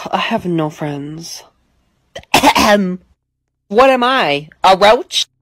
I have no friends. What am I? A roach?